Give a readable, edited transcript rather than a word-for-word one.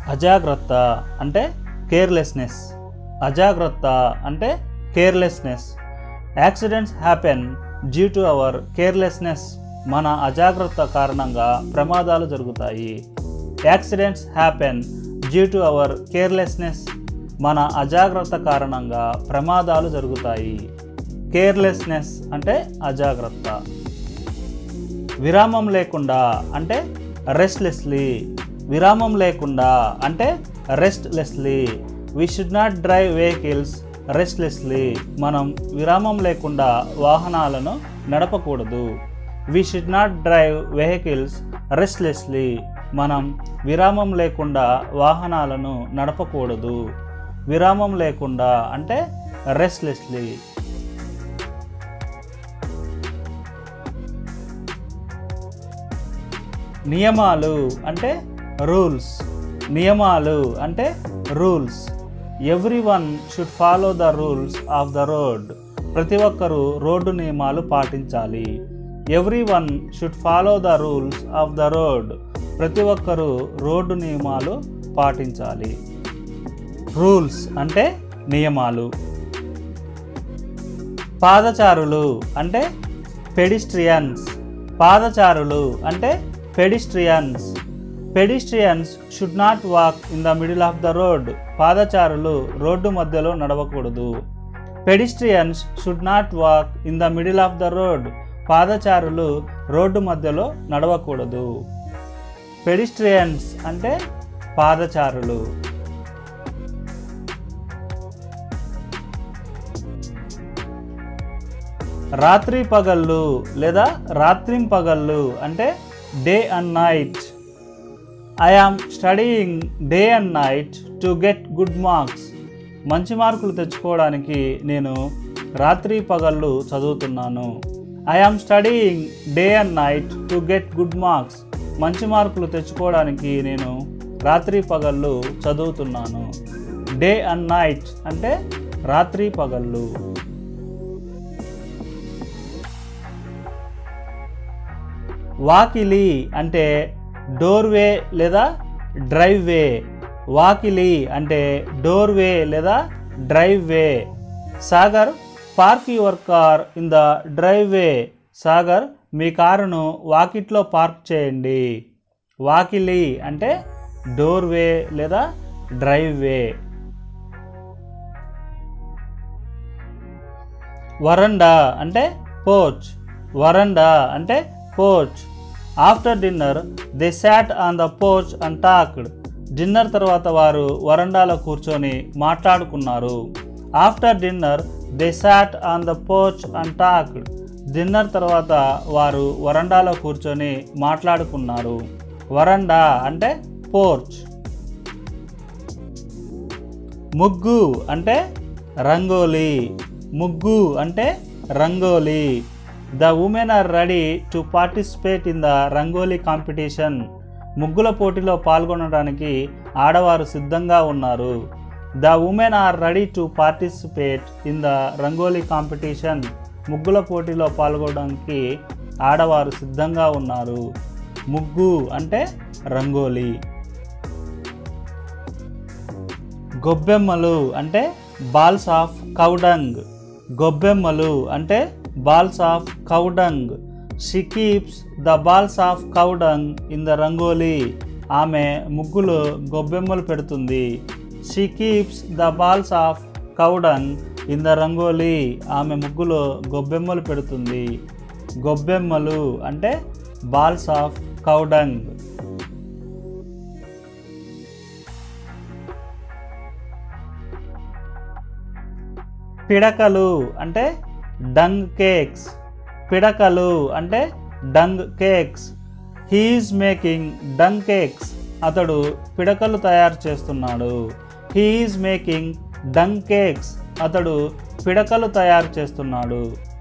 అజాగ్రత్త అంటే కేర్లెస్నెస్. అజాగ్రత్త అంటే carelessness. Accidents happen due to our carelessness. మన అజాగ్రత్త కారణంగా ప్రమాదాలు జరుగుతాయి. Accidents happen due to our carelessness. మన అజాగ్రత్త కారణంగా ప్రమాదాలు జరుగుతాయి. కేర్లెస్నెస్ అంటే అజాగ్రత్త. విరామం లేకుండా అంటే రెస్ట్లెస్లీ. విరామం లేకుండా అంటే restlessly. We should not drive vehicles restlessly. మనం విరామం లేకుండా వాహనాలను నడపకూడదు. We should not drive vehicles restlessly. మనం విరామం లేకుండా వాహనాలను నడపకూడదు. విరామం లేకుండా అంటే రెస్ట్లెస్లీ. నియమాలు అంటే రూల్స్. నియమాలు అంటే rules. Everyone should follow the rules of the road. ప్రతి ఒక్కరూ రోడ్డు నియమాలు పాటించాలి. Everyone should follow the rules of the road. ప్రతి ఒక్కరూ రోడ్డు నియమాలు పాటించాలి. రూల్స్ అంటే నియమాలు. పాదచారులు అంటే పెడిస్ట్రియన్స్. పాదచారులు అంటే pedestrians. Pedestrians should not walk in the middle of the road. పాదచారులు రోడ్డు మధ్యలో నడవకూడదు. Pedestrians should not walk in the middle of the road. పాదచారులు రోడ్డు మధ్యలో నడవకూడదు. పెడిస్ట్రియన్స్ అంటే పాదచారులు. రాత్రి పగళ్ళు లేదా రాత్రింపగళ్ళు అంటే day and night. I am studying day and night to get good marks. మంచి మార్కులు తెచ్చుకోవడానికి నేను రాత్రి పగళ్ళు చదువుతున్నాను. I am studying day and night to get good marks. మంచి మార్కులు తెచ్చుకోవడానికి నేను రాత్రి పగళ్ళు చదువుతున్నాను. డే అండ్ నైట్ అంటే రాత్రి పగళ్ళు. వాకిలి అంటే డోర్వే లేదా డ్రైవ్వే. వాకిలి అంటే డోర్వే లేదా driveway. Sagar, park your car in the driveway. Sagar, మీ కారును వాకిట్లో పార్క్ చేయండి. వాకిలి అంటే డోర్వే లేదా డ్రైవ్వే. వరండా అంటే పోర్చ్. వరండా అంటే porch. After dinner they sat on the porch and talked. Dinner తర్వాత వారు వరండాలో కూర్చొని మాట్లాడుకున్నారు. After dinner they sat on the porch and talked. Dinner తర్వాత వారు వరండాలో కూర్చొని మాట్లాడుకున్నారు. వరండా అంటే పోర్చ్. ముగ్గు అంటే రంగోలీ. ముగ్గు అంటే rangoli. The women are ready to participate in the rangoli competition. ముగ్గుల పోటీలో పాల్గొనడానికి ఆడవారు సిద్ధంగా ఉన్నారు. The women are ready to participate in the rangoli competition. ముగ్గుల పోటీలో పాల్గొనడానికి ఆడవారు సిద్ధంగా ఉన్నారు. ముగ్గు అంటే రంగోలీ. గొబ్బెమ్మలు అంటే బాల్స్ ఆఫ్ కౌడంగ్. గొబ్బెమ్మలు అంటే balls of cow dung. She keeps the balls of cow dung in the rangoli. ఆమె ముగ్గులో గొబ్బెమ్మలు పెడుతుంది. She keeps the balls of cow dung in the rangoli. ఆమె ముగ్గులో గొబ్బెమ్మలు పెడుతుంది. గొబ్బెమ్మలు అంటే బాల్స్ ఆఫ్ కౌడంగ్. పిడకలు అంటే డంగ్ కేక్స్. పిడకలు అంటే dung cakes. He is making dung cakes. అతడు పిడకలు తయారు చేస్తున్నాడు. He is making dung cakes. అతడు పిడకలు తయారు చేస్తున్నాడు.